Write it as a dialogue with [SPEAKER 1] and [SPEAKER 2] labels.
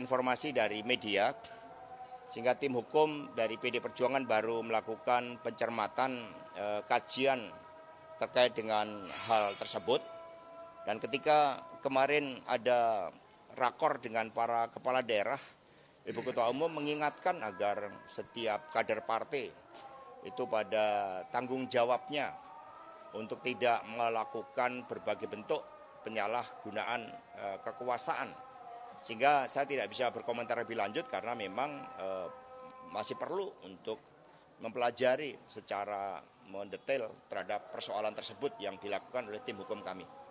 [SPEAKER 1] informasi dari media, sehingga tim hukum dari PD Perjuangan baru melakukan pencermatan kajian terkait dengan hal tersebut. Dan ketika kemarin ada rakor dengan para kepala daerah, Ibu Ketua Umum mengingatkan agar setiap kader partai itu pada tanggung jawabnya untuk tidak melakukan berbagai bentuk penyalahgunaan kekuasaan. Sehingga saya tidak bisa berkomentar lebih lanjut karena memang masih perlu untuk mempelajari secara mendetail terhadap persoalan tersebut yang dilakukan oleh tim hukum kami.